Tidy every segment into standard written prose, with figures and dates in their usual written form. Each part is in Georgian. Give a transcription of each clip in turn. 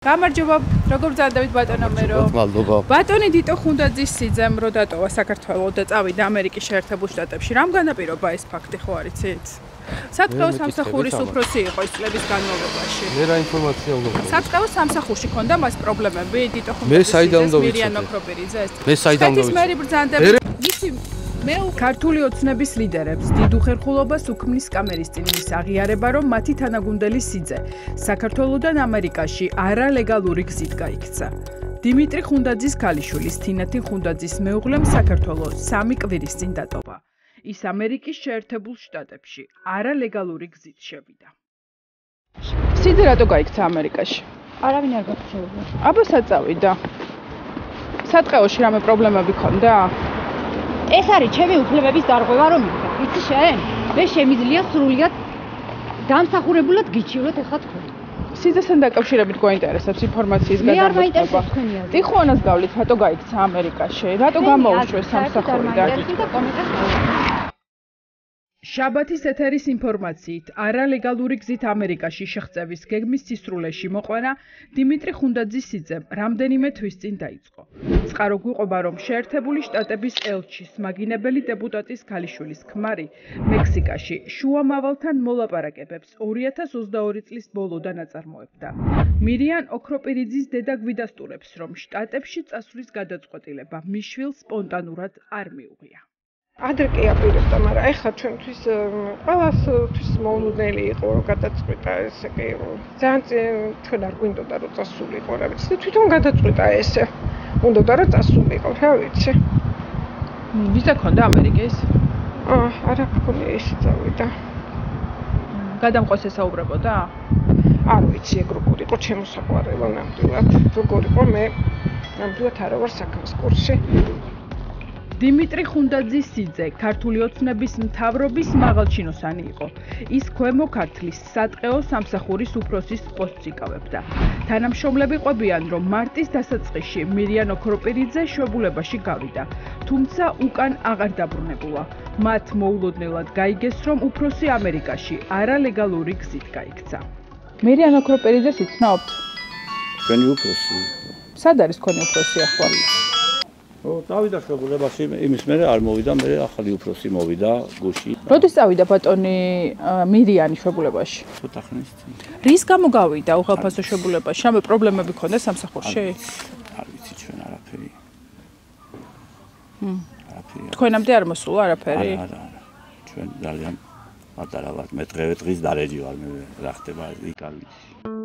გამარჯობა, როგორ ბრძანდებით ბატონო მერო? მადლობა. ბატონი დიტო ხუნდაძის სიძემ რო დატოვა საქართველოს და წავიდა ამერიკის შეერთებულ შტატებში. რამ განაპირობა ეს ფაქტი ხო არიცით? სატყეო სამსახურის უფროსი იყო ის წლების განმავლობაში. მე რა ინფორმაცია უნდა გქონდეს? სატყეო სამსახურში ქონდა მას პრობლემები დიტო მე საიდან უნდა ხუნდაძის ვიცოდე? მირიან ოქროპირიძეს. მე საიდან უნდა ვიცოდე? მერი ბრძანდები. ვიცი მე ქართული ოცნების ლიდერებს დიდ უხერხულობას უქმნის კამერის წინ ის აღიარება, რომ მათი თანაგუნდელი სიძე საქართველოსდან ამერიკაში არალეგალური გზით გაიქცა. დიმიტრი ხუნდაძის ქალიშვილის თინათინ ხუნდაძის მეუღლემ საქართველოს 3 კვირის წინ დატოვა. ის ამერიკის შეერთებულ შტატებში არალეგალური გზით შევიდა. სიძე რატო გაიქცა ამერიკაში? არავინ არ გაგრძელდა. აბა საწავიდა. სატყეოში რამე პრობლემები ქონდა? ეს არის ჩემი უფლებების დარღვევა რომ იქა. იცი შენ? მე შემიძლია სრულიად დამსახურებულად გიჩივროთ ეხლა თქვენ. სიძესთან დაკავშირებით გვაინტერესებს ინფორმაციის მე არ გადამოწმება. მაინტერესებს თქვენი აზრი. ტიხუანას გავლით, რატო გაიქცა ამერიკაში? რატო გამოუშვეს სამსახურიდან? შაბათის ეთერის ინფორმაციით, არალეგალური გზით ამერიკაში შეღწევის გეგმის სისრულეში მოყვანა დიმიტრი ხუნდაძის სიძემ რამდენიმე თვის წინ დაიწყო. წყარო გვიყვება, რომ შეერთებული შტატების ელჩის მაგინებელი დეპუტატის ქალიშვილის ქმარი მექსიკაში შუამავალთან მოლაპარაკებებს 2022 წლის ბოლოდან აწარმოებდა. მირიან ოქროპირიძის დედა გვიდასტურებს, რომ შტატებში წასვლის გადაწყვეტილება მის შვილს სპონტანურად არ მიუღია. ადრე კი აპირებდა, მაგრამ ეხლა ჩვენთვის ყველასთვის მოულოდნელი იყო რომ გადაწყვიტა ესე კი. ძალიან ჩვენ არ გვინდოდა რომ წასულიყო, რა ვიცი, თვითონ გადაწყვიტა ესე. უნდოდა რომ წასულიყო, რა ვიცი. ვიზა ქონდა ამერიკის? არა გქონია ისე წავიდა. გადამყვეს ესაუბრებოდა? არ ვიცი, ეგ როგორ იყო ჩემოსაყვარელო ნამდვილად. როგორ იყო მე ნამდვილად არა ვარ საქმის კურსში. დიმიტრი ხუნდაძის სიძე ქართული ოცნების მთავრობის მაღალჩინოსანი იყო. ის ქვემო ქართლის სატყეო სამსახურის უფროსის პოსტს იკავებდა. თანამშრომლები ყვებიან, რომ მარტის დასაწყისში მირიან ოქროპირიძე შვებულებაში გავიდა, თუმცა უკან აღარ დაბრუნებულა. მათ მოულოდნელად გაიგეს, რომ უფროსი ამერიკაში არალეგალური გზით გაიქცა. მირიან ოქროპირიძეს იცნობთ? ჩვენი უფროსი. სად არის თქვენი უფროსი ახლა? დავიდა შვებულებაში, იმის მერე არ მოვიდა, მე ახალი უფროსი მოვიდა გუში. როდის წავიდა ბატონი მირიანი შვებულებაში? ცოტა ხნის წინ. რის გამო გავიდა უხალფასო შვებულებაში? რამე პრობლემები ქონდა სამსახურში? არ ვიცი ჩვენ არაფერი. არაფერი. თქვენამდე არ მოსულა არაფერი? არა. ჩვენ ძალიან პატარა ვართ, მე დღეს დარეჯი ვარ, მე რა ხდება იქ არ ვიცი.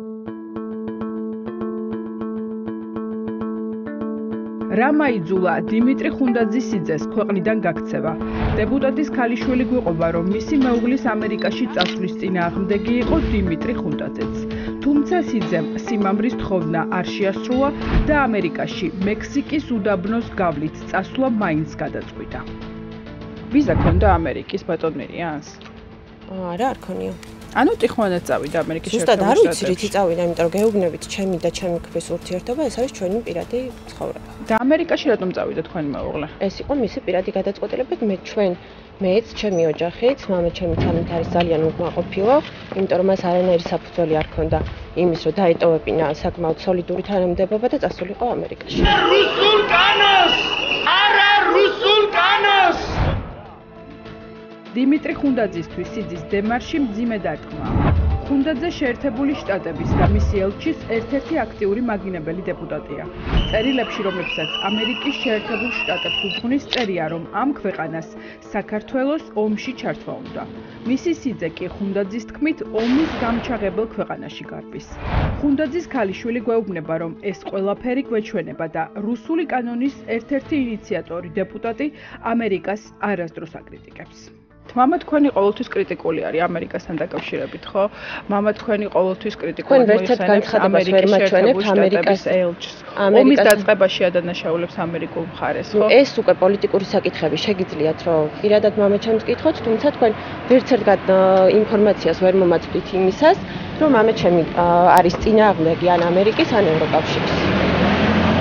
რამაიძულა დიმიტრი ხუნდაძის სიძეს ქვეყნიდან გაქცევა. დეპუტატის ქალიშვილი გვიყვება, რომ მისი მეუღლის ამერიკაში წასვლის წინააღმდეგი იყო დიმიტრი ხუნდაძეც. თუმცა სიძემ სიმამრის თხოვნა არ შეასრულა და ამერიკაში მექსიკის უდაბნოს გავლით წასვლა მაინც გადაწყვიტა. ვიზა ქონდა ამერიკის ბატონ მირიანს? არა, არ ქონია. ანუ ტიხუანად წავიდა ამერიკის ზუსტად არ ვიცი რითი წავიდა, იმიტომ რომ გეუბნებით ჩემი და ჩემი ქვის ურთიერთობა, ეს არის ჩვენი პირადი ცხოვრება. და ამერიკაში რატომ წავიდა თქვენი მეუღლე? ეს იყო მისი პირადი გადაწყვეტილება, მეც, ჩემი ოჯახიც, მამა ჩემი თამით არის ძალიან უკმაყოფილო, იმიტომ რომ მას არანაირი საფუძველი არ ჰქონდა იმის, რომ დაეტოვებინა საკმაოდ სოლიდური თანამდებობა და წასულიყო ამერიკაში. რუსულ კანოს! არა რუსულ კანოს! დიმიტრი ხუნდაძისთვის სიძის დემარში მძიმე დარტყმა. ხუნდაძე შეერთებული შტატების და მისი ელჩის ერთ-ერთი აქტიური მაგინებელი დეპუტატია. წერილებში, რომლებსაც ამერიკის შეერთებულ შტატებს უძღვნის, წერია, რომ ამ ქვეყანას საქართველოს ომში ჩართვა უნდა. მისი სიძე კი ხუნდაძის თქმით ომის გამჩაღებელ ქვეყანაში გარბის. ხუნდაძის ქალიშვილი გვეუბნება, რომ ეს ყველაფერი გვეჩვენება და რუსული კანონის ერთ-ერთი ინიციატორი დეპუტატი ამერიკას არასდროს აკრიტიკებს. მამა თქვენი ყოველთვის კრიტიკული არის ამერიკასთან დაკავშირებით, ხო? მამა თქვენი ყოველთვის კრიტიკული მოიხსენებს ამერიკის შეერთებულ შტატების ელჩს. ომის დაწყებაში ადანაშაულებს ამერიკულ მხარეს, ხო? ეს უკვე პოლიტიკური საკითხები შეგიძლიათ, რომ პირადად მამა ჩემს კითხოთ, თუმცა თქვენ ვერცერთგან ინფორმაციას ვერ მომაწვდით იმისას, რომ მამა ჩემი არის წინააღმდეგი ან ამერიკის, ან ევროკავშირის.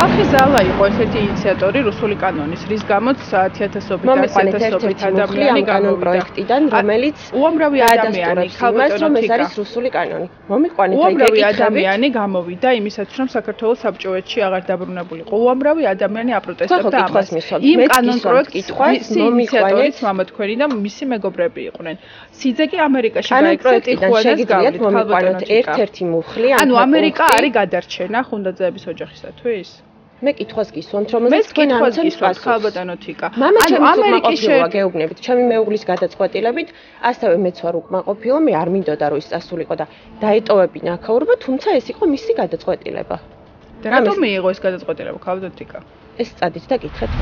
ხალხის ზალა იყო ესეთი ინიციატორი რუსული კანონის, რის გამოც 1000-ობით, 10000-ობით ადამიანი კანონ პროექტიდან, რომელიც უამრავი ადამიანი ქალბატონო ეს არის რუსული კანონი. მომიყვანეთ აი უამრავი ადამიანი გამოვიდა იმისაც, რომ საქართველოს საბჭოეთში აღარ დაბრუნებულიყო. უამრავი ადამიანი აპროტესტებდა ამას. იმ კანონ პროექტის ინიციატორიც მამა თქვენი და მისი მეგობრები იყვნენ. სიძე კი ამერიკაში გაიქცა ტიხუანას გავლით ქალბატონო ერთ-ერთი მუხლი ანუ ამერიკა არის გადარჩენა ხუნდაძეების ოჯახისათვის. მე კითხვას გისვამთ, რომელზეც თქვენ ამოცემს ქალბატონო თიკა. მამა ჩემი უკმაყოფილოა გეუბნებით, ჩემი მეუღლის გადაწყვეტილებით, ასევე მეც ვარ უკმაყოფილო, მე არ მინდოდა რომ ის წასულიყო და დაეტოვებინა აქაურობა, თუმცა ეს იყო მისი გადაწყვეტილება. და რატომ მიიღო ეს გადაწყვეტილება ქალბატონო თიკა? ეს წადით და გითხრათ.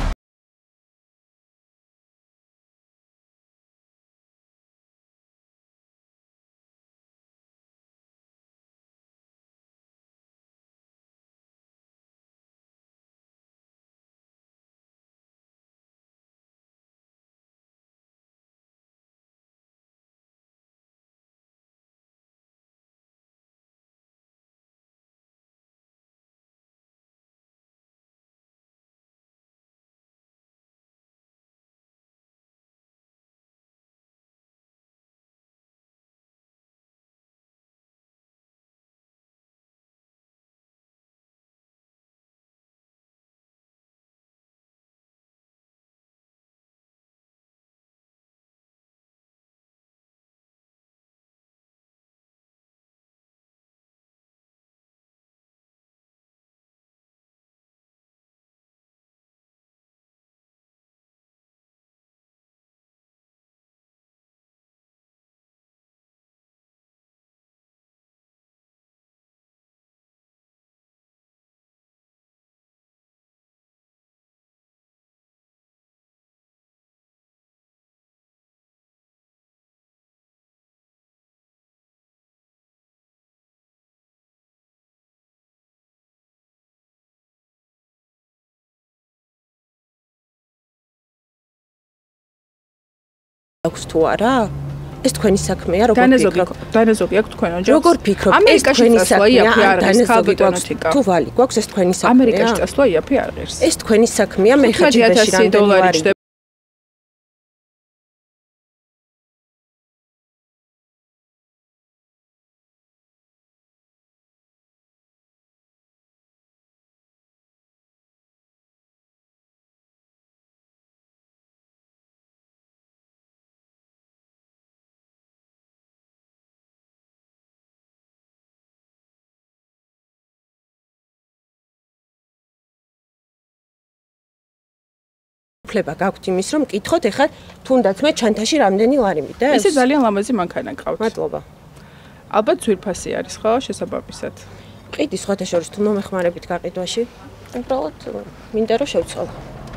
აქვს თუ არა? ეს თქვენი საქმეა, როგორ ფიქრობთ? დანაზოგი აქვს თქვენ ოჯახს? როგორ ფიქრობთ? ამერიკაში წასვლა იაფი არ არის ქალბატონო თიკა. თუ ვალი, გვაქვს ეს თქვენი საქმეა? ამერიკაში წასვლა იაფი არ ღირს. ეს თქვენი საქმეა, მე ხაჯიბეში რამდენი ვარი? უფლება გაქვთ იმის, რომ მკითხოთ, ეხლა თუნდაც მე ჩანთაში რამდენი ლარი მიდევს? ესე ძალიან ლამაზი მანქანა გყავთ. მადლობა. ალბათ ძვირფასი არის ხო შესაბამისად? ყიდი სხვათა შორის თუ მომეხმარებით გაყიდვაში. უბრალოდ მინდა რომ შევცვალო.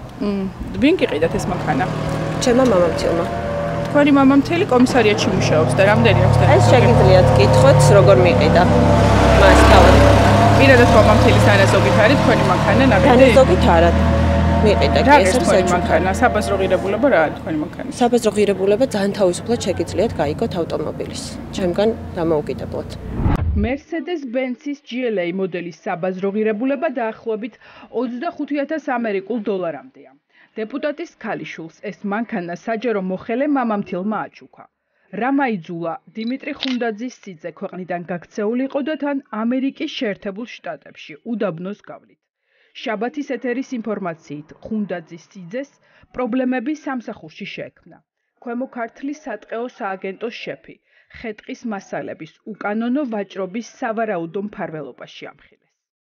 ვინ გიყიდათ ეს მანქანა? ჩემმა მამამთილმა. თქვენი მამამთილი კომისარიატში მუშაობს და რამდენი აქვს და ეს შეგიძლიათ გითხოთ, როგორ მიყიდა. მას თავად. პირადად მამამთილის ანაზოგით არის თქვენი მანქანა ნაბედი? ანაზოგით არა. მიყიდა კი ეს არის მანქანა, საბაზრო ღირებულება რა არის თქვენი მანქანა? საბაზრო ღირებულება ძალიან თავისუფლად შეგიძლიათ გაიგოთ ავტომობილის. ჩემგან დამოუკიდებლად. Mercedes-Benz-ის GLA მოდელის საბაზრო ღირებულება დაახლოებით 25000 ამერიკულ დოლარამდეა. დეპუტატის ქალიშვილს ეს მანქანა საჯარო მოხელე მამამთილმა აჩუქა. რა მაიძულა დიმიტრი ხუნდაძის სიძე ქვეყნიდან გაქცეულიყო და თან ამერიკის შეერთებულ შტატებში უდაბნოს გავლით. შაბათის ეთერის ინფორმაციით ხუნდაძის სიძეს პრობლემები სამსახურში შეექმნა. ქვემო ქართლის სატყეო სააგენტოს შეფი ხეტყის მასალების უკანონო ვაჭრობის სავარაუდო მფარველობაში ამხილეს.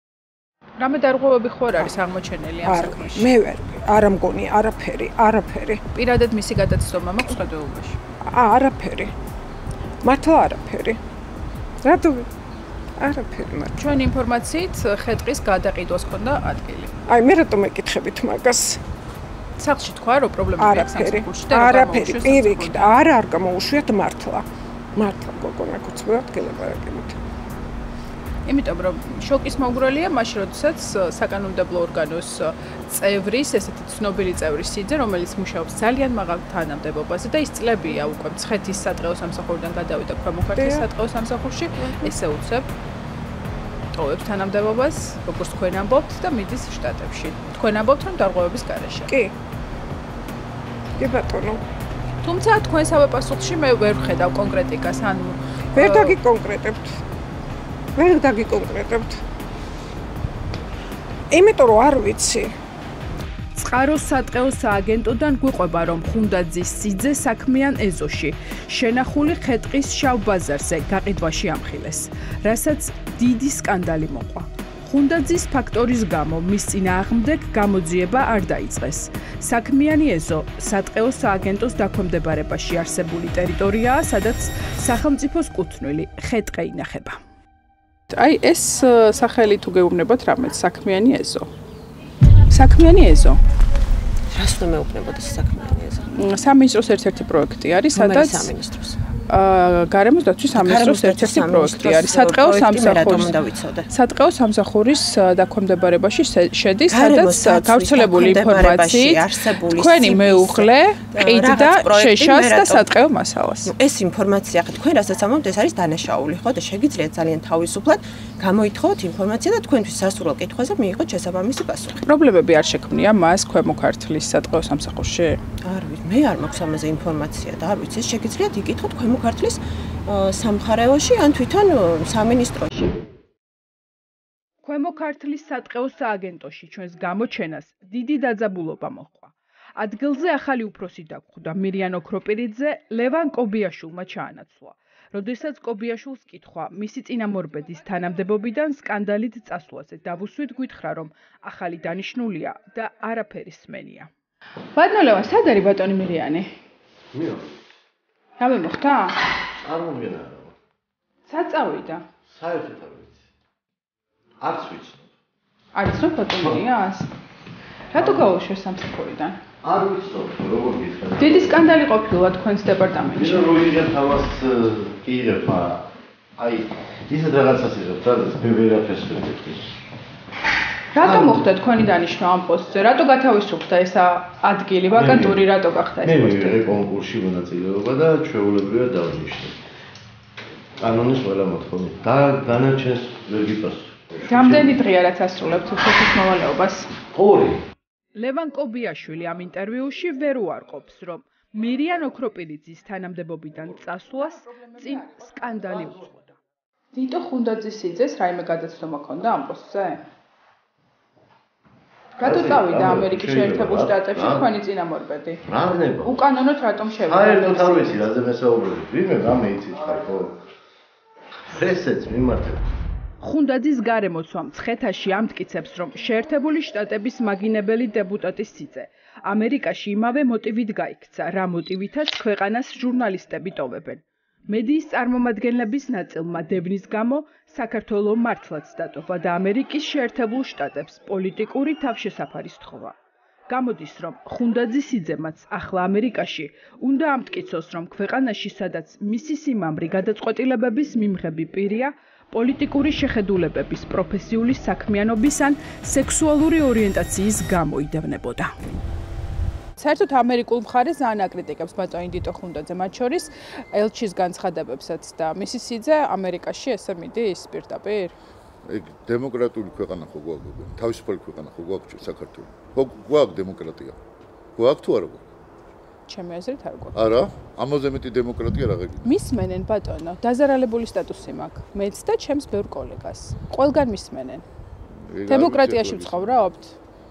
რამე დარღვევები ხო არის აღმოჩენილი ამ საქმეში? მე ვერ, არ მგონი არაფერი. პირადად მისი გადაცნობა მაქვს ხედულობაში. არაფერი. მართლა არაფერი. რატო? არაფერი მართლა. ჩვენ ინფორმაციით ხეტყის გადაყიდვას ქონდა ადგილი. აი მე რატომ ეკითხებით მაგას? სახლში თქვა რომ პრობლემები აქვს სამსახურში და არაფერი პირიქით არ გამოუშვიათ მართლა გოგონა კუცბად გელაპარაკებით. იმიტომ რომ შოკის მომგვრელია მაშინ როდესაც საკანონმდებლო ორგანოს წევრის, ესეთი ცნობილი წევრის სიძე, რომელიც მუშაობს ძალიან მაღალ თანამდებობაზე და ის წლებია უკვე მცხეთის სატყეო სამსახურიდან გადავიდა ქვემო ქართლის სატყეო სამსახურში, ესე უცებ ტოვებს თანამდებობას, როგორც თქვენ ამბობთ და მიდის შტატებში. თქვენ ამბობთ, რომ დარღვევების გარეშე. კი. კი ბატონო. თუმცა თქვენ საპასუხში მე ვერ ვხედავ კონკრეტიკას, ანუ ვერ დაგიკონკრეტებთ. ვერ დაგიკონკრეტებთ. იმიტომ რომ არ ვიცი. წყაროს სატყეო სააგენტოდან გვიყვება, რომ ხუნდაძის სიძე საქმიან ეზოში შენახული ხეტყის შავ ბაზარზე გაყიდვაში ამხილეს, რასაც დიდი სკანდალი მოყვა. ხუნდაძის ფაქტორის გამო მის წინააღმდეგ გამოძიება არ დაიწყეს. საქმიანი ეზო სატყეო სააგენტოს დაქვემდებარებაში არსებული ტერიტორიაა, სადაც სახელმწიფოს კუთვნილი ხეტყე ინახება. აი ეს სახელი თუ გეუბნებათ რამეც საქმიანი ეზო. საქმიანი ეზო. რას უნდა მეუბნებოდი საქმიანი ეზო? სამინისტროს ერთ-ერთი პროექტი არის, სადაც სამინისტროს. გარემოს დაცვის სამინისტროს ერთ-ერთი პროექტი არის. სატყეო სამსახურის დაქვემდებარებაში შედის, სადაც გავრცელებული ინფორმაციით თქვენი მეუღლე ყიდდა შეშას და სატყეო მასალას. ეს ინფორმაცია, ხა თქვენ რასაც ამბობთ, ეს არის დანაშაული, ხო? და შეგიძლიათ ძალიან თავისუფლად გამოითხოვოთ ინფორმაცია და თქვენთვის სასურველ კითხვაზე მიიღოთ შესაბამისი პასუხი. პრობლემები არ შექმნია მას ქვემო ქართლის სატყეო სამსახურში? არ ვიცი, მე არ მაქვს ამაზე ინფორმაცია და არ ვიცი, შეგიძლიათ იკითხოთ ქვემო ქართლის სამხარეოში ან თვითონ სამინისტროში. ქვემო ქართლის სატყეო სააგენტოში ჩვენს გამოჩენას დიდი დაძაბულობა მოჰყვა. ადგილზე ახალი უფროსი დაგხვდა მირიან ოქროპირიძე ლევან კობიაშვილმა ჩაანაცვლა. როდესაც კობიაშვილს კითხვა მისი წინამორბედის თანამდებობიდან სკანდალით წასვლაზე დავუსვით გითხრა, რომ ახალი დანიშნულია და არაფერი სმენია. ბატონო ლევან, სად არის ბატონი მირიანი? რამე მოხდა? არ მომგენა. სად წავიდა? საერთოდ არ ვიცი. არც ვიცნობ. არ იცნობ ბატონი მირიანს? რატო გაუშვეს სამსახურიდან? არ ვიცნობ, როგორ გითხრათ. დიდი სკანდალი ყოფილა თქვენს დეპარტამენტში. როგორ ამას კი იღებ, მაგრამ აი ისეთ რაღაცას იღებ, სადაც მე ვერაფერს ვერ ვიტყვი. რატო მოხდა თქვენი დანიშნვა ამ პოსტზე? რატო გათავისუფლდა ეს ადგილი, ვაკანტური რატო გახდა ეს პოსტი? მე ვიღე კონკურსში მონაწილეობა და ჩვეულებრივად დავნიშნე. კანონის ყველა მოთხოვნით და განაჩენს ვერ გიპასუხე. რამდენი დღეა რაც ასრულებთ უცხოეთის მოვალეობას? 2. ლევან კობიაშვილი ამ ინტერვიუში ვერ უარყოფს, რომ მირიან ოქროპირიძის თანამდებობიდან წასვლას წინ სკანდალი უძღვოდა. დიტო ხუნდაძის სიძეს რაიმე გადაცნობა ჰქონდა ამ პოსტზე? რატო წავიდა ამერიკის შეერთებულ შტატებში თქვენი წინამორბედი? რა ნება? უკანონოდ რატომ შევიდა? საერთოდ არ ვიცი რაზე მესაუბრებით. ვინმე რამე იცით ხარ ხო? ესეც მიმართებ. ხუნდაძის გარემოცვა მცხეთაში ამტკიცებს, რომ შეერთებული შტატების მაგინებელი დეპუტატის სიძე ამერიკაში იმავე მოტივით გაიქცა, რა მოტივითაც ქვეყანას ჟურნალისტები ტოვებენ. მედიის წარმომადგენლების ნაწილმა დევნის გამო საქართველოს მართლაც დატოვა და ამერიკის შეერთებულ შტატებს პოლიტიკური თავშესაფარი სთხოვა. გამოდის, რომ ხუნდაძის სიძემაც ახლა ამერიკაში უნდა ამტკიცოს, რომ ქვეყანაში, სადაც მისი სიმამრი გადაწყვეტილებების მიმღები პირია, პოლიტიკური შეხედულებების, პროფესიული საქმიანობის ან სექსუალური ორიენტაციის გამო იდევნებოდა. საერთოდ ამერიკულ მხარეს ძალიან აკრიტიკებს ბატონი დიტო ხუნდაძე, მათ შორის ელჩის განცხადებებსაც და მისი სიძე ამერიკაში ესე მიდის პირდაპირ? ეგ დემოკრატიული ქვეყანა ხო გვაქვს? თავისუფალი ქვეყანა ხო გვაქვს საქართველოს? ხო გვაქვს დემოკრატია? გვაქვს თუ არა გვაქვს? ჩემი აზრით არ გვაქვს. არა, ამაზე მეტი დემოკრატია რა გეგმით? მისმენენ ბატონო, დაზარალებული სტატუსი მაქვს. მეც და ჩემს ბევრ კოლეგას. ყველგან მისმენენ. დემოკრატიაში ვცხოვრობთ?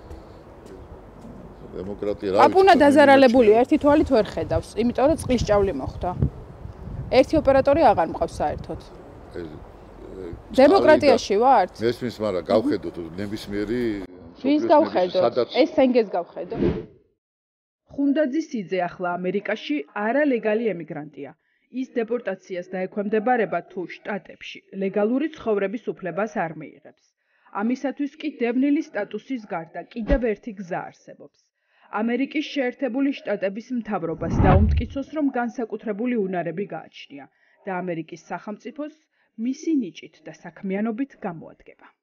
დემოკრატია რა? აპუნა დაზარალებული ერთი თვალით ვერ ხედავს, იმიტომ რომ წყლის ჭავლი მოხდა. ერთი ოპერატორი აღარ მყავს საერთოდ. დემოკრატიაში ვართ? მესმის, მაგრამ გავხედოთ ნებისმიერი ვის გავხედოთ? ეს სენგეს გავხედო. ხუნდაძის სიძე ახლა ამერიკაში არალეგალი ემიგრანტია. ის დეპორტაციას დაექვემდებარება თუ შტატებში ლეგალური ცხოვრების უფლებას არ მიიღებს. ამისათვის კი დევნილი სტატუსის გარდა კიდევ ერთი გზა არსებობს. ამერიკის შეერთებული შტატების მთავრობას დაუმტკიცოს, რომ განსაკუთრებული უნარები გააჩნია და ამერიკის სახელმწიფოს მისი ნიჭით და საქმიანობით გამოადგება.